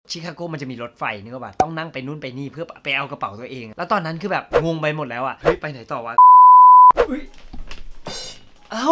ชิคาโกมันจะมีรถไฟนึกว่าต้องนั่งไปนู่นไปนี่เพื่อไปเอากระเป๋าตัวเองแล้วตอนนั้นคือแบบงงไปหมดแล้วอ่ะเฮ้ยไปไหนต่อวะเอ้า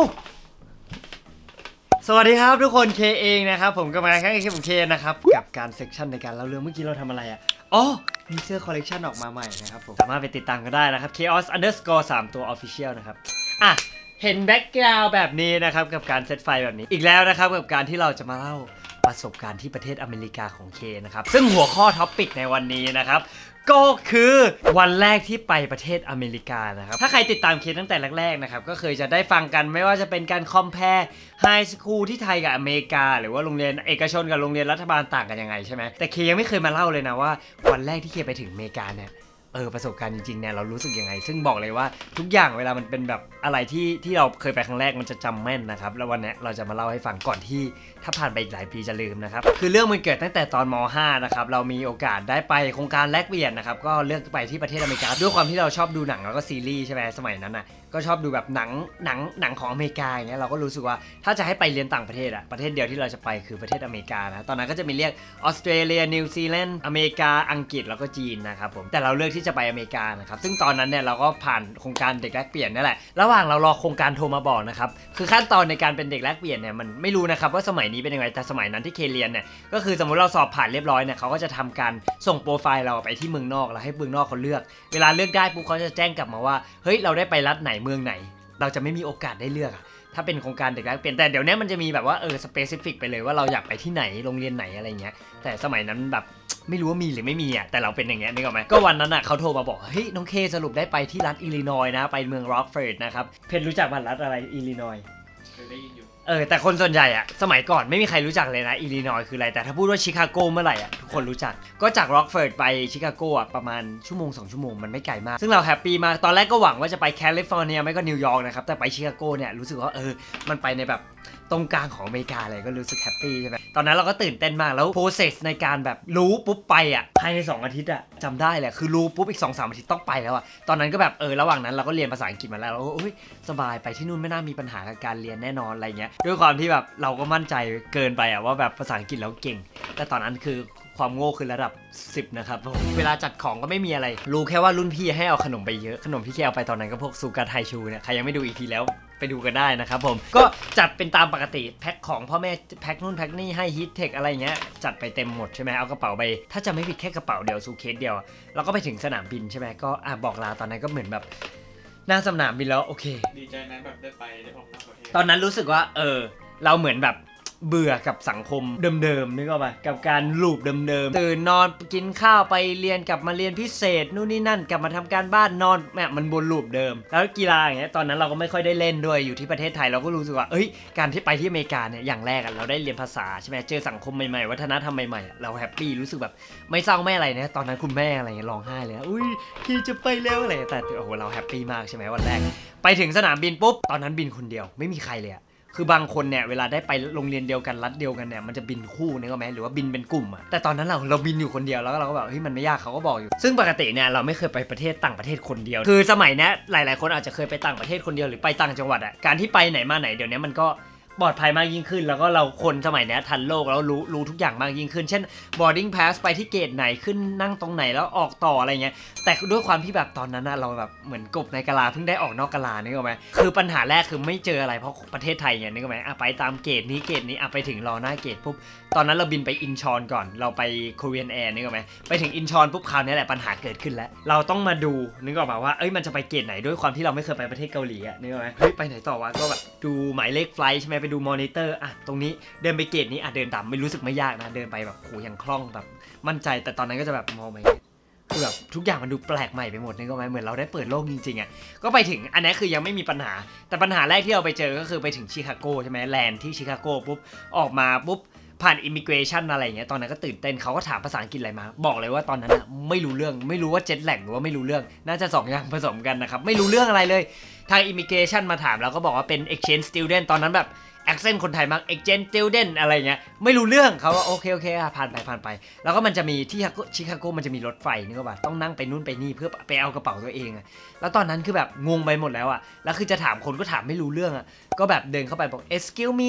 สวัสดีครับทุกคนเคเองนะครับผมกำลังแค่คลิปของเคนะครับกับการเซกชันในการเล่าเรื่องเมื่อกี้เราทำอะไรอ่ะอ๋อมีเสื้อคอลเลกชันออกมาใหม่นะครับผมสามารถไปติดตามกันได้นะครับ chaos_3 ตัว official นะครับอ่ะเห็นแบ็กกราวด์แบบนี้นะครับกับการเซตไฟแบบนี้อีกแล้วนะครับกับการที่เราจะมาเล่าประสบการณ์ที่ประเทศอเมริกาของเคนะครับซึ่งหัวข้อท็อปิกในวันนี้นะครับก็คือวันแรกที่ไปประเทศอเมริกานะครับถ้าใครติดตามเคตั้งแต่แรกๆนะครับก็เคยจะได้ฟังกันไม่ว่าจะเป็นการคอมเพลไฮสคูลที่ไทยกับอเมริกาหรือว่าโรงเรียนเอกชนกับโรงเรียนรัฐบาลต่างกันยังไงใช่ไหมแต่เคยังไม่เคยมาเล่าเลยนะว่าวันแรกที่เคไปถึงอเมริกาเนี่ยประสบการณ์จริงๆเนี่ยเรารู้สึกยังไงซึ่งบอกเลยว่าทุกอย่างเวลามันเป็นแบบอะไรที่เราเคยไปครั้งแรกมันจะจำแม่นนะครับแล้ววันนี้เราจะมาเล่าให้ฟังก่อนที่ถ้าผ่านไปอีกหลายปีจะลืมนะครับคือเรื่องมันเกิดตั้งแต่ตอนม.5 นะครับเรามีโอกาสได้ไปโครงการแลกเปลี่ยนนะครับก็เลือกไปที่ประเทศอเมริกาด้วยความที่เราชอบดูหนังแล้วก็ซีรีส์ใช่ไหมสมัยนั้นน่ะก็ชอบดูแบบหนังของอเมริกาอย่างเงี้ยเราก็รู้สึกว่าถ้าจะให้ไปเรียนต่างประเทศอะประเทศเดียวที่เราจะไปคือประเทศอเมริกานะตอนนั้นก็จะมีเรียกออสเตรเลียนิวซีแลนด์อเมริกาอังกฤษแล้วก็จีนนะครับผมแต่เราเลือกที่จะไปอเมริกานะครับซึ่งตอนนั้นเนี่ยเราก็ผ่านโครงการเด็กแลกเปลี่ยนนี่แหละระหว่างเรารอโครงการโทรมาบอกนะครับคือขั้นตอนในการเป็นเด็กแลกเปลี่ยนเนี่ยมันไม่รู้นะครับว่าสมัยนี้เป็นยังไงแต่สมัยนั้นที่เคเรียนเนี่ยก็คือสมมติเราสอบผ่านเรียบร้อยเนี่ยเขาก็จะทำการส่งโปรไฟล์เราไปที่เมืองนอกแล้วให้เมืองนอกเขาเลือกเวลาเลือกได้ปุ๊บเขาจะแจ้งกลับมาว่าเฮ้ยเราได้ไปรัฐไหนเมืองไหนเราจะไม่มีโอกาสได้เลือกถ้าเป็นโครงการเด็กแลกเปลี่ยนแต่เดี๋ยวนี้มันจะมีแบบว่าสเปซิฟิกไปเลยว่าเราอยากไปที่ไหนโรงเรียนไหนอะไรเงี้ยแต่สมัยนั้นแบบไม่รู้ว่ามีหรือไม่มีอ่ะแต่เราเป็นอย่างเงี้ยนึกออกไหมก็วันนั้นอ่ะเขาโทรมาบอกเฮ้ยน้องเคสรุปได้ไปที่รัฐอิลลินอยส์นะไปเมืองร็อกฟอร์ดนะครับเพนรู้จักรัฐอะไรอิลลินอยส์เคยได้ยินอยู่แต่คนส่วนใหญ่อะสมัยก่อนไม่มีใครรู้จักเลยนะอิลลินอยส์คืออะไรแต่ถ้าพูดว่าชิคาโกเมื่อไหร่อะทุกคนรู้จักก็จากร็อกฟอร์ดไปชิคาโกอะประมาณชั่วโมง2ชั่วโมงมันไม่ไกลมากซึ่งเราแฮปปี้มากตอนแรกก็หวังว่าจะไปแคลิฟอร์เนียไม่ก็นิวยอร์กนะครับแต่ไปชิคาโกเนี่ยรู้สึกว่ามันไปในแบบตรงกลางของอเมริกาเลยก็รู้สึกแฮปปี้ใช่ไหมตอนนั้นเราก็ตื่นเต้นมากแล้วโปรเซสในการแบบรู้ปุ๊บไปอ่ะภายใน2อาทิตย์อ่ะจำได้แหละคือรู้ปุ๊บอีก 2-3 อาทิตย์ต้องไปแล้วอ่ะตอนนั้นก็แบบระหว่างนั้นเราก็เรียนภาษาอังกฤษมาแล้วสบายไปที่นู่นไม่น่ามีปัญหากับการเรียนแน่นอนอะไรเงี้ยด้วยความที่แบบเราก็มั่นใจเกินไปอ่ะว่าแบบภาษาอังกฤษเราเก่งแต่ตอนนั้นคือความโง่คือระดับ10นะครับเวลาจัดของก็ไม่มีอะไรรู้แค่ว่ารุ่นพี่ให้เอาขนมไปเยอะขนมที่แกเอาไปตอนนั้นก็พวกซูการไทชูเนี่ยใครยังไม่ดูอีกทีแล้วไปดูกันได้นะครับผมก็จัดเป็นตามปกติแพ็คของพ่อแม่แพ็คนู่นแพ็คนี่ให้ฮีทเทคอะไรเงี้ยจัดไปเต็มหมดใช่ไหมเอากระเป๋าไปถ้าจะไม่ผิดแค่กระเป๋าเดียวซูเคสเดียวเราก็ไปถึงสนามบินใช่ไหมก็บอกลาตอนนั้นก็เหมือนแบบหน้าสนามบินแล้วโอเคดีใจนะแบบได้ไปได้ออกนอกประเทศตอนนั้นรู้สึกว่าเราเหมือนแบบเบื่อกับสังคมเดิมๆนึกออกป่ะกับการลูปเดิมๆตื่นนอนกินข้าวไปเรียนกลับมาเรียนพิเศษนู่นนี่นั่นกลับมาทำการบ้านนอนมันวนลูปเดิมแล้วกีฬาอย่างเงี้ยตอนนั้นเราก็ไม่ค่อยได้เล่นด้วยอยู่ที่ประเทศไทยเราก็รู้สึกว่าการที่ไปที่อเมริกาเนี่ยอย่างแรกเราได้เรียนภาษาใช่ไหมเจอสังคมใหม่ๆวัฒนธรรมใหม่ๆเราแฮปปี้รู้สึกแบบไม่เศร้าไม่อะไรนะตอนนั้นคุณแม่อะไรเงี้ยร้องไห้เลยพี่จะไปแล้วอะไรแต่เราแฮปปี้มากใช่ไหมวันแรกไปถึงสนามบินปุ๊บตอนนั้นบินคนเดียวไม่มีใครเลยคือบางคนเนี่ยเวลาได้ไปโรงเรียนเดียวกันรัฐเดียวกันเนี่ยมันจะบินคู่นึกออกไหมหรือว่าบินเป็นกลุ่มอะแต่ตอนนั้นเราบินอยู่คนเดียวแล้วเราก็แบบมันไม่ยากเขาก็บอกอยู่ซึ่งปกติเนี่ยเราไม่เคยไปประเทศต่างประเทศคนเดียวคือสมัยนี้หลายๆคนอาจจะเคยไปต่างประเทศคนเดียวหรือไปต่างจังหวัดอะการที่ไปไหนมาไหนเดี๋ยวนี้มันก็ปลอดภัยมากยิ่งขึ้นแล้วก็เราคนสมัยนี้ทันโลกแล้วรู้ทุกอย่างมากยิ่งขึ้นเช่น boarding pass ไปที่เกตไหนขึ้นนั่งตรงไหนแล้วออกต่ออะไรเงี้ยแต่ด้วยความที่แบบตอนนั้นนะเราแบบเหมือนกบในกะลาเพิ่งได้ออกนอกกะลานึกออกไหมคือปัญหาแรกคือไม่เจออะไรเพราะประเทศไทยเนี่ยนึกออกไหมไปตามเกตนี้ไปถึงรอหน้าเกตปุ๊บตอนนั้นเราบินไปอินชอนก่อนเราไปโคเรียนแอร์นึกออกไหมไปถึงอินชอนปุ๊บคราวนี้แหละปัญหาเกิดขึ้นแล้วเราต้องมาดูนึกออกมาว่ามันจะไปเกตไหนด้วยความที่เราไม่เคยไปประเทศเกาหลีอะนึกออกไหมไปไหนต่อวะก็แบบดูหมายเลขไฟล์ใช่ไหมไปดูมอนิเตอร์ตรงนี้เดินไปเกตนี้เดินตามไม่รู้สึกไม่ยากนะเดินไปแบบโหยังคล่องแบบมั่นใจแต่ตอนนั้นก็จะแบบมองไปคือแบบทุกอย่างมันดูแปลกใหม่ไปหมดนึกออกไหมเหมือนเราได้เปิดโลกจริงๆก็ไปถึงอันนี้คือยังไม่มีปัญหาแต่ปัญหาแรกที่เราไปเจอก็คือไปถึงชิคาโกใช่ไหมแลนด์ที่ชิคาโกปุ๊บออกมาปุ๊บผ่านอิมิเกรชันอะไรเงี้ยตอนนั้นก็ตื่นเต้นเขาก็ถามภาษาอังกฤษอะไรมาบอกเลยว่าตอนนั้นไม่รู้เรื่องไม่รู้ว่าเจ็ตแลกหรือว่าไม่รู้เรื่องน่าจะ2อย่างผสมกันนะครับไม่รู้เรื่องอะไรเลยทางอิมิเกรชันมาถามแล้วก็บอกว่าเป็น exchange student ตอนนั้นแบบแอคเซนต์คนไทยมาก exchange student อะไรเงี้ยไม่รู้เรื่องเขาว่าโอเคผ่านไปแล้วก็มันจะมีที่ชิคาโกมันจะมีรถไฟนึกว่าต้องนั่งไปนู่นไปนี่เพื่อไปเอากระเป๋าตัวเองแล้วตอนนั้นคือแบบงงไปหมดแล้วแล้วคือจะถามคนก็ถามไม่รู้เรื่องก็แบบเดินเข้าไปบอก excuse me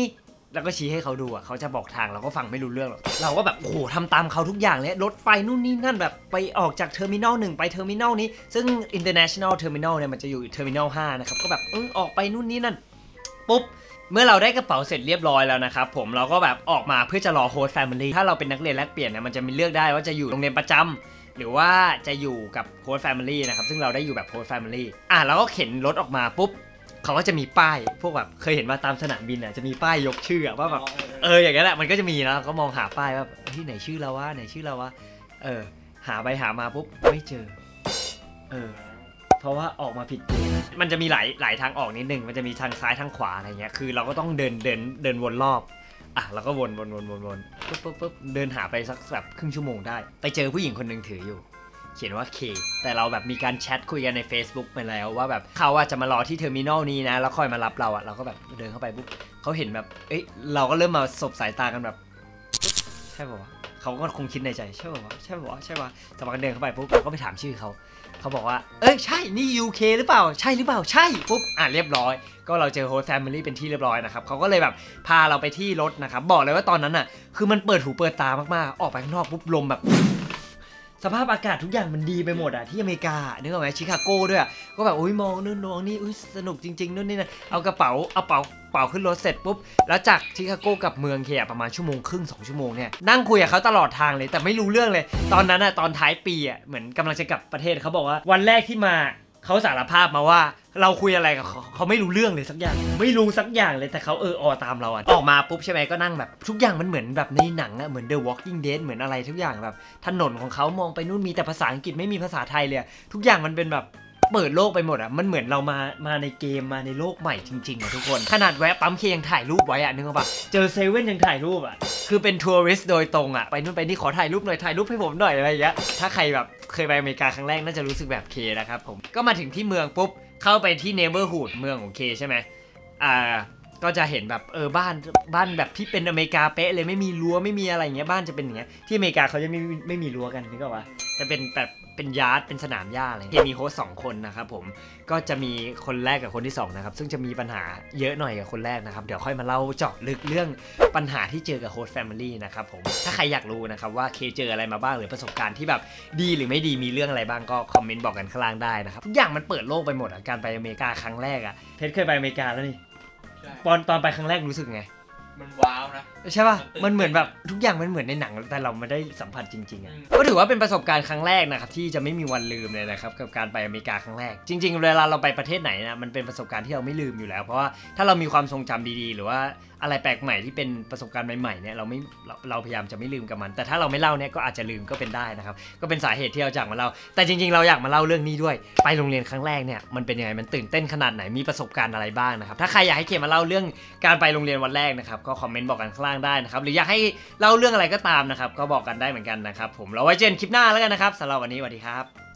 แล้วก็ชี้ให้เขาดูอ่ะเขาจะบอกทางเราก็ฟังไม่รู้เรื่องหรอกเราก็แบบโอ้โหทำตามเขาทุกอย่างเลยรถไฟนู่นนี่นั่นแบบไปออกจากเทอร์มินอล1ไปเทอร์มินอลนี้ซึ่ง international terminal เนี่ยมันจะอยู่เทอร์มินอล5นะครับก็แบบออกไปนู่นนี่นั่นปุ๊บเมื่อเราได้กระเป๋าเสร็จเรียบร้อยแล้วนะครับผมเราก็แบบออกมาเพื่อจะรอโฮสต์แฟมิลี่ถ้าเราเป็นนักเรียนแลกเปลี่ยนเนี่ยมันจะมีเลือกได้ว่าจะอยู่โรงเรียนประจำหรือว่าจะอยู่กับโฮสต์แฟมิลี่นะครับซึ่งเราได้อยู่แบบโฮสต์แฟมิลี่เราก็เข็นรถออกมาปุ๊บเขาก็จะมีป้ายพวกแบบเคยเห็นว่าตามสนามบินอ่ะจะมีป้ายยกชื่อว่าแบบอย่างนั้นแหละมันก็จะมีนะก็มองหาป้ายว่าที่ไหนชื่อเราวะไหนชื่อเราวะหาไปหามาปุ๊บไม่เจอเพราะว่าออกมาผิดมันจะมีหลายทางออกนิดนึงมันจะมีทางซ้ายทางขวาอะไรเงี้ยคือเราก็ต้องเดินวนรอบเราก็วนปุ๊บเดินหาไปสักแบบครึ่งชั่วโมงได้ไปเจอผู้หญิงคนนึงถืออยู่เขียนว่า K แต่เราแบบมีการแชทคุยกันใน Facebook ไปแล้วว่าแบบเขาจะมารอที่เทอร์มินอลนี้นะแล้วค่อยมารับเราเราก็แบบเดินเข้าไปปุ๊บเขาเห็นแบบเราก็เริ่มมาสบสายตากันแบบใช่ป่าววะเขาก็คงคิดในใจใช่ป่าววะใช่ป่าววะใช่ป่ะสักพักเดินเข้าไปปุ๊บเราก็ไปถามชื่อเขาบอกว่าใช่นี่ UK หรือเปล่าใช่หรือเปล่าใช่ปุ๊บเรียบร้อยก็เราเจอโฮสต์แฟมิลี่เป็นที่เรียบร้อยนะครับเขาก็เลยแบบพาเราไปที่รถนะครับบอกเลยว่าตอนนั้นคือมันเปิดหูเปิดตามากๆออกไปข้างนอกปุ๊บลมแบบสภาพอากาศทุกอย่างมันดีไปหมดที่อเมริกานึกออกไหมชิคาโก้ด้วยก็แบบมองนู่นมองนี่สนุกจริงๆนู่นนี่นะเอากระเป๋าขึ้นรถเสร็จปุ๊บแล้วจากชิคาโก้กับเมืองเคประมาณ1.5 ชั่วโมง2 ชั่วโมงเนี่ยนั่งคุยกับเขาตลอดทางเลยแต่ไม่รู้เรื่องเลยตอนนั้นตอนท้ายปีเหมือนกำลังจะกลับประเทศเขาบอกว่าวันแรกที่มาเขาสารภาพมาว่าเราคุยอะไรกับเขาไม่รู้เรื่องเลยสักอย่างไม่รู้สักอย่างเลยแต่เขาตามเราออกมาปุ๊บใช่ไหมก็นั่งแบบทุกอย่างมันเหมือนแบบในหนังเหมือน The Walking Dead เหมือนอะไรทุกอย่างแบบถนนของเขามองไปนู่นมีแต่ภาษาอังกฤษไม่มีภาษาไทยเลยทุกอย่างมันเป็นแบบเปิดโลกไปหมดมันเหมือนเรามาในเกมมาในโลกใหม่จริงๆทุกคนขนาดแวะปั๊มเคยังถ่ายรูปไว้นึกออกปะเจอเซเว่นยังถ่ายรูปคือเป็นทัวริสต์โดยตรงไปนู่นไปนี่ขอถ่ายรูปหน่อยถ่ายรูปให้ผมหน่อยอะไรอย่างเงี้ยถ้าใครแบบเคยไปอเมริกาครั้งแรกน่าจะรู้สึกแบบเคนะครับผมก็มาถึงที่เมืองปุ๊บเข้าไปที่เนเบอร์ฮูดเมืองของเคใช่ไหมก็จะเห็นแบบบ้านแบบที่เป็นอเมริกาเป๊ะเลยไม่มีรั้วไม่มีอะไรอย่างเงี้ยบ้านจะเป็นอย่างเงี้ยที่อเมริกาเขาจะไม่มีรั้วกันนึกออกปะจะเป็นแบบเป็นยาร์ดเป็นสนามหญ้าอะไรมีโฮสต์2 คนนะครับผมก็จะมีคนแรกกับคนที่2นะครับซึ่งจะมีปัญหาเยอะหน่อยกับคนแรกนะครับเดี๋ยวค่อยมาเล่าเจาะลึกเรื่องปัญหาที่เจอกับโฮสต์แฟมิลี่นะครับผมถ้าใครอยากรู้นะครับว่าเคเจออะไรมาบ้างหรือประสบการณ์ที่แบบดีหรือไม่ดีมีเรื่องอะไรบ้างก็คอมเมนต์บอกกันข้างล่างได้นะครับทุกอย่างมันเปิดโลกไปหมดการไปอเมริกาครั้งแรกเพชรเคยไปอเมริกาแล้วนี่ตอนไปครั้งแรกรู้สึกไงมันว้าวนะใช่ป่ะมันเหมือนแบบทุกอย่างมันเหมือนในหนังแต่เราไม่ได้สัมผัสจริงๆก็ถือว่าเป็นประสบการณ์ครั้งแรกนะครับที่จะไม่มีวันลืมเลยนะครับกับการไปอเมริกาครั้งแรกจริงๆเวลาเราไปประเทศไหนนะมันเป็นประสบการณ์ที่เราไม่ลืมอยู่แล้วเพราะว่าถ้าเรามีความทรงจำดีๆหรือว่าอะไรแปลกใหม่ที่เป็นประสบการณ์ใหม่ๆเนี่ยเราพยายามจะไม่ลืมกับมันแต่ถ้าเราไม่เล่าเนี่ยก็อาจจะลืมก็เป็นได้นะครับก็เป็นสาเหตุที่เราอยากมาเล่าแต่จริงๆเราอยากมาเล่าเรื่องนี้ด้วยไปโรงเรียนครั้งแรกเนี่ยมันเป็นยังไงมันตื่นเต้นขนาดไหนมีประสบการณ์อะไรบ้างนะครับถ้าใครอยากให้เคมาเล่าเรื่องการไปโรงเรียนวันแรกนะครับก็คอมเมนต์บอกกันข้างล่างได้นะครับหรืออยากให้เล่าเรื่องอะไรก็ตามนะครับก็บอกกันได้เหมือนกันนะครับผมเราไว้เจอกันคลิปหน้าแล้วกันนะครับสำหรับวันนี้สวัสดีครับ